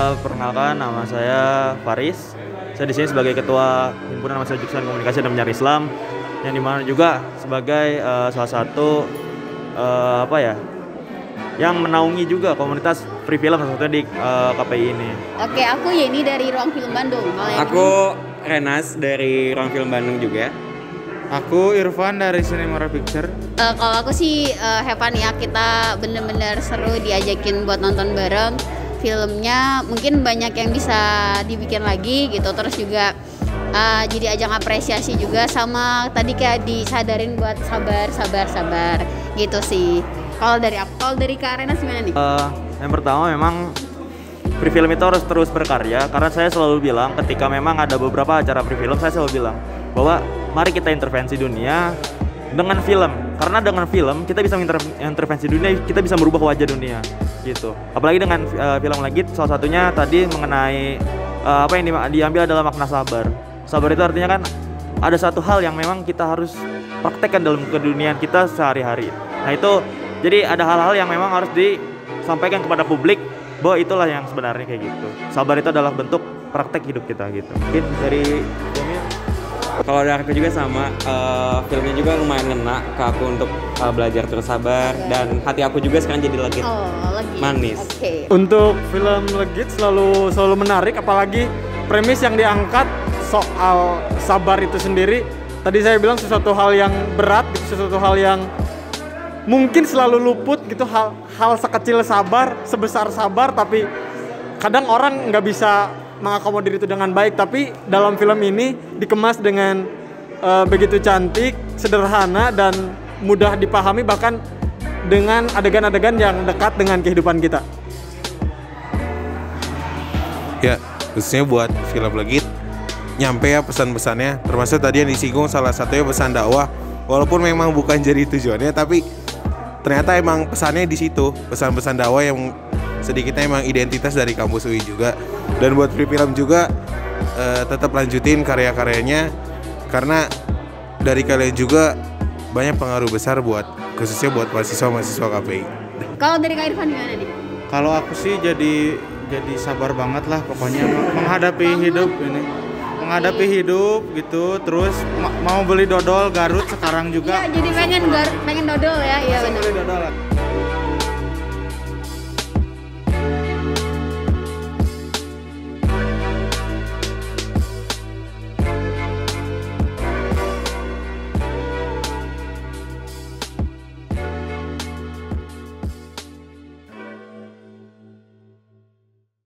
Perkenalkan, nama saya Faris. Saya di sini sebagai Ketua Himpunan Mahasiswa Jurusan Komunikasi dan Penyiaran Islam, yang dimana juga sebagai salah satu yang menaungi juga komunitas free film salah satunya di KPI ini. Oke, aku Yeni dari Ruang Film Bandung. Aku Renas dari Ruang Film Bandung juga. Aku Irfan dari Cinemara Picture. Kalau aku sih Heaven ya, kita bener-bener seru diajakin buat nonton bareng. Filmnya mungkin banyak yang bisa dibikin lagi gitu, terus juga jadi ajang apresiasi juga, sama tadi kayak disadarin buat sabar gitu sih. Kalau dari Kak Renas gimana nih? Yang pertama memang free film itu harus terus berkarya, karena saya selalu bilang ketika memang ada beberapa acara free film, saya selalu bilang bahwa mari kita intervensi dunia dengan film, karena dengan film kita bisa intervensi dunia, kita bisa merubah wajah dunia gitu. Apalagi dengan film lagi, salah satunya tadi mengenai apa yang diambil adalah makna sabar. Sabar itu artinya kan ada satu hal yang memang kita harus praktekkan dalam keduniaan kita sehari-hari. Nah itu, jadi ada hal-hal yang memang harus disampaikan kepada publik bahwa itulah yang sebenarnya kayak gitu. Sabar itu adalah bentuk praktek hidup kita gitu. Mungkin dari Jamil. Kalau dari aku juga sama, filmnya juga lumayan ngena ke aku untuk belajar terus sabar, dan hati aku juga sekarang jadi legit. Manis. Okay. Untuk film Legit selalu menarik, apalagi premis yang diangkat soal sabar itu sendiri. Tadi saya bilang sesuatu hal yang berat, sesuatu hal yang mungkin selalu luput gitu, hal sekecil sabar, sebesar sabar, tapi kadang orang nggak bisa mengakomodir itu dengan baik. Tapi dalam film ini dikemas dengan begitu cantik, sederhana, dan mudah dipahami, bahkan dengan adegan-adegan yang dekat dengan kehidupan kita. Ya, khususnya buat film Legit, nyampe ya pesan-pesannya, termasuk tadi yang disinggung salah satunya pesan dakwah. Walaupun memang bukan jadi tujuannya, tapi ternyata emang pesannya di situ, pesan-pesan dakwah yang sedikitnya emang identitas dari kampus UI juga. Dan buat free film juga tetap lanjutin karya-karyanya, karena dari kalian juga banyak pengaruh besar buat, khususnya buat mahasiswa KPI. Kalau dari Kak Irfan gimana nih? Kalau aku sih jadi sabar banget lah pokoknya menghadapi hidup ini. Menghadapi hidup gitu, terus mau beli dodol Garut sekarang juga. Iya, jadi pengen dodol ya. Iya benar. Beli dodol.